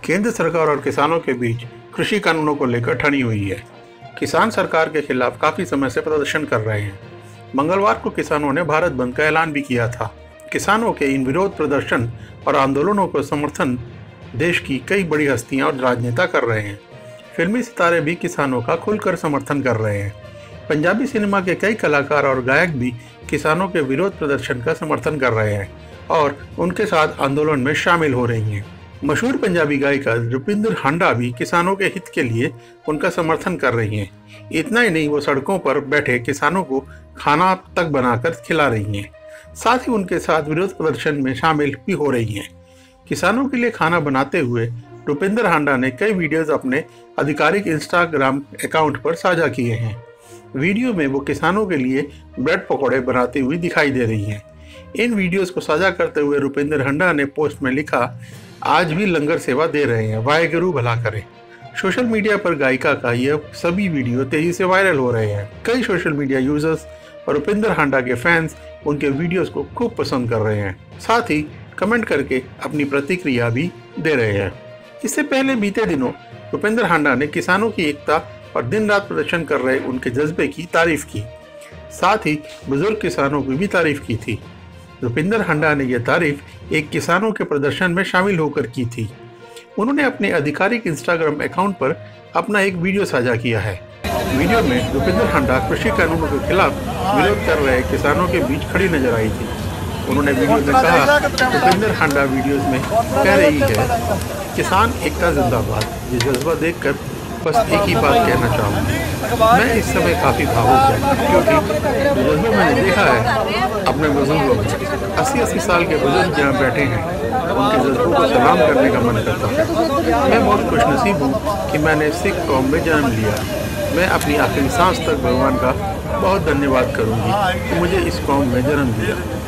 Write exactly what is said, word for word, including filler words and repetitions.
केंद्र सरकार और किसानों के बीच कृषि कानूनों को लेकर ठनी हुई है। किसान सरकार के खिलाफ काफी समय से प्रदर्शन कर रहे हैं। मंगलवार को किसानों ने भारत बंद का ऐलान भी किया था। किसानों के इन विरोध प्रदर्शन और आंदोलनों को समर्थन देश की कई बड़ी हस्तियां और राजनेता कर रहे हैं। फिल्मी सितारे भी किसानों का खुलकर समर्थन कर रहे हैं। पंजाबी सिनेमा के कई कलाकार और गायक भी किसानों के विरोध प्रदर्शन का समर्थन कर रहे हैं और उनके साथ आंदोलन में शामिल हो रही हैं। मशहूर पंजाबी गायिका रुपिंदर हांडा भी किसानों के हित के लिए उनका समर्थन कर रही हैं। इतना ही नहीं, वो सड़कों पर बैठे किसानों को खाना तक बनाकर खिला रही हैं। साथ ही उनके साथ विरोध प्रदर्शन में शामिल भी हो रही हैं। किसानों के लिए खाना बनाते हुए रुपिंदर हांडा ने कई वीडियोस अपने आधिकारिक इंस्टाग्राम अकाउंट पर साझा किए हैं। वीडियो में वो किसानों के लिए ब्रेड पकौड़े बनाती हुई दिखाई दे रही हैं। इन वीडियोस को साझा करते हुए रुपिंदर हांडा ने पोस्ट में लिखा, आज भी लंगर सेवा दे रहे हैं, वाहेगुरु भला करे। सोशल मीडिया पर गायिका का यह सभी वीडियो तेजी से वायरल हो रहे हैं। कई सोशल मीडिया यूजर्स और रुपिंदर हांडा के फैंस उनके वीडियोस को खूब पसंद कर रहे हैं, साथ ही कमेंट करके अपनी प्रतिक्रिया भी दे रहे हैं। इससे पहले बीते दिनों रुपिंदर हांडा ने किसानों की एकता और दिन रात प्रदर्शन कर रहे उनके जज्बे की तारीफ की, साथ ही बुजुर्ग किसानों की भी तारीफ की थी। रुपिंदर हांडा ने यह तारीफ एक किसानों के प्रदर्शन में शामिल होकर की थी। उन्होंने अपने आधिकारिक इंस्टाग्राम अकाउंट पर अपना एक वीडियो साझा किया है। वीडियो में रुपिंदर हांडा कृषि कानूनों के खिलाफ विरोध कर रहे किसानों के बीच खड़ी नजर आई थी। उन्होंने वीडियो में कहा, रुपिंदर हांडा वीडियोस में कह रही है, किसान एकता जिंदाबाद। ये जज्बा देखकर बस एक ही बात कहना चाहूँगा, मैं इस समय काफ़ी भावुक है, क्योंकि जो जज्बा मैंने देखा है अपने बुजुर्गों में, अस्सी अस्सी साल के बुजुर्ग जहाँ बैठे हैं, उनके जज्बों को सलाम करने का मन करता है। मैं बहुत खुशनसीब हूँ कि मैंने सिख कौम में जन्म लिया। मैं अपनी आखिरी सांस तक भगवान का बहुत धन्यवाद करूँगी कि मुझे इस कौम में जन्म दिया।